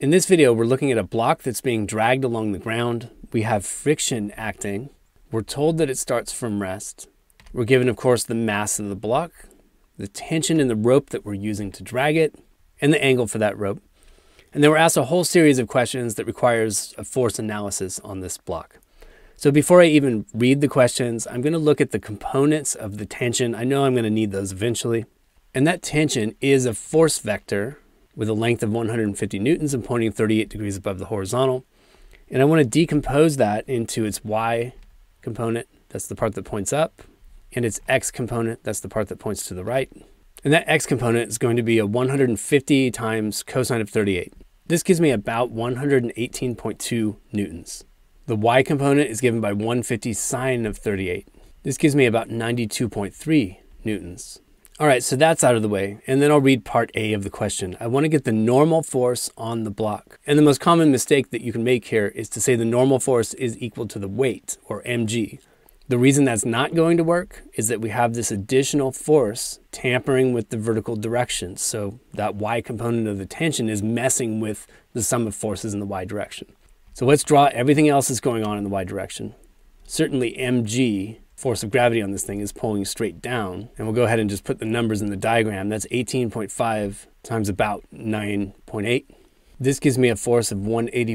In this video, we're looking at a block that's being dragged along the ground. We have friction acting. We're told that it starts from rest. We're given, of course, the mass of the block, the tension in the rope that we're using to drag it, and the angle for that rope. And then we're asked a whole series of questions that requires a force analysis on this block. So before I even read the questions, I'm going to look at the components of the tension. I know I'm going to need those eventually. And that tension is a force vector with a length of 150 newtons and pointing 38 degrees above the horizontal. And I want to decompose that into its y component, that's the part that points up, and its x component, that's the part that points to the right. And that x component is going to be a 150 times cosine of 38. This gives me about 118.2 newtons. The y component is given by 150 sine of 38. This gives me about 92.3 newtons. All right, so that's out of the way, and then I'll read part A of the question. I want to get the normal force on the block. And the most common mistake that you can make here is to say the normal force is equal to the weight, or mg. The reason that's not going to work is that we have this additional force tampering with the vertical direction. So that y component of the tension is messing with the sum of forces in the y direction. So let's draw everything else that's going on in the y direction. Certainly mg, force of gravity on this thing, is pulling straight down. And we'll go ahead and just put the numbers in the diagram. That's 18.5 times about 9.8. This gives me a force of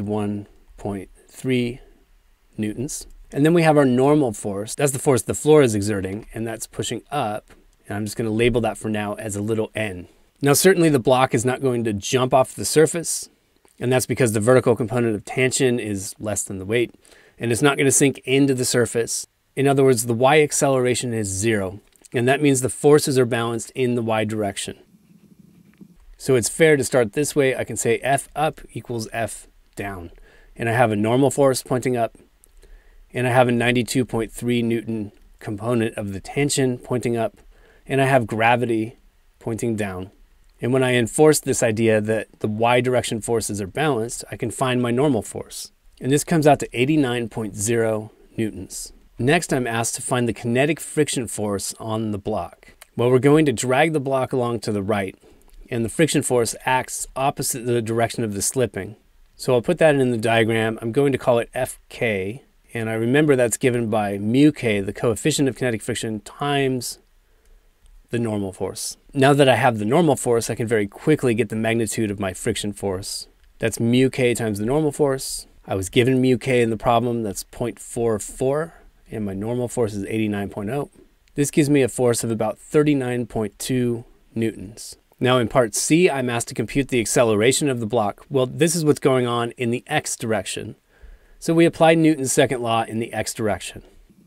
181.3 newtons. And then we have our normal force. That's the force the floor is exerting, and that's pushing up. And I'm just going to label that for now as a little n. Now, certainly the block is not going to jump off the surface, and that's because the vertical component of tension is less than the weight, and it's not going to sink into the surface. In other words, the y acceleration is 0, and that means the forces are balanced in the y direction. So it's fair to start this way. I can say F up equals F down, and I have a normal force pointing up, and I have a 92.3 Newton component of the tension pointing up, and I have gravity pointing down. And when I enforce this idea that the y direction forces are balanced, I can find my normal force. And this comes out to 89.0 newtons. Next, I'm asked to find the kinetic friction force on the block. Well, we're going to drag the block along to the right, and the friction force acts opposite the direction of the slipping. So I'll put that in the diagram. I'm going to call it Fk. And I remember that's given by mu k, the coefficient of kinetic friction, times the normal force. Now that I have the normal force, I can very quickly get the magnitude of my friction force. That's mu k times the normal force. I was given mu k in the problem, that's 0.44, and my normal force is 89.0. This gives me a force of about 39.2 newtons. Now in part C, I'm asked to compute the acceleration of the block. Well, this is what's going on in the x direction. So we apply Newton's second law in the x direction.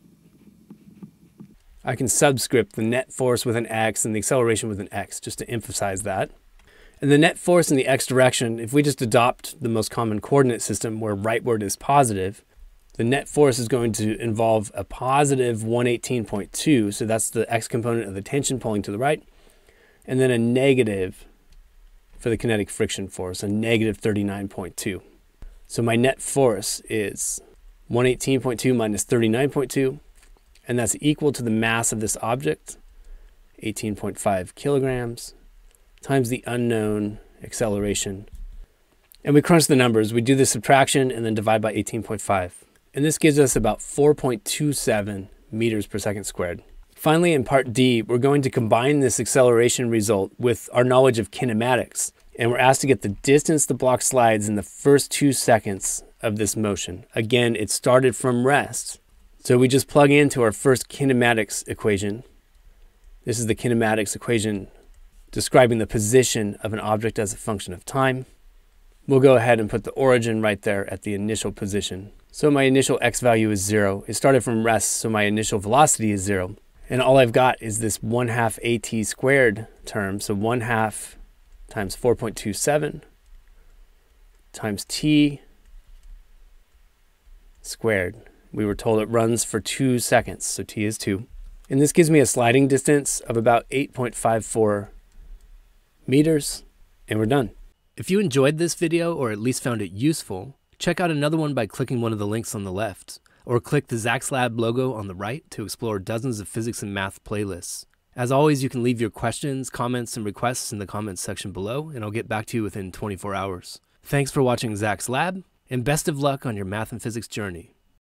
I can subscript the net force with an x and the acceleration with an x, just to emphasize that. And the net force in the x direction, if we just adopt the most common coordinate system where rightward is positive, the net force is going to involve a positive 118.2, so that's the x component of the tension pulling to the right, and then a negative for the kinetic friction force, a negative 39.2. So my net force is 118.2 minus 39.2, and that's equal to the mass of this object, 18.5 kilograms, times the unknown acceleration. And we crunch the numbers. We do the subtraction and then divide by 18.5. And this gives us about 4.27 meters per second squared. Finally, in part D, we're going to combine this acceleration result with our knowledge of kinematics. And we're asked to get the distance the block slides in the first 2 seconds of this motion. Again, it started from rest. So we just plug into our first kinematics equation. This is the kinematics equation describing the position of an object as a function of time. We'll go ahead and put the origin right there at the initial position. So my initial x value is 0. It started from rest, so my initial velocity is 0. And all I've got is this 1/2 at squared term, so 1/2 times 4.27 times t squared. We were told it runs for 2 seconds, so t is 2. And this gives me a sliding distance of about 8.54 meters, and we're done. If you enjoyed this video, or at least found it useful, check out another one by clicking one of the links on the left, or click the Zach's Lab logo on the right to explore dozens of physics and math playlists. As always, you can leave your questions, comments, and requests in the comments section below, and I'll get back to you within 24 hours. Thanks for watching Zach's Lab, and best of luck on your math and physics journey.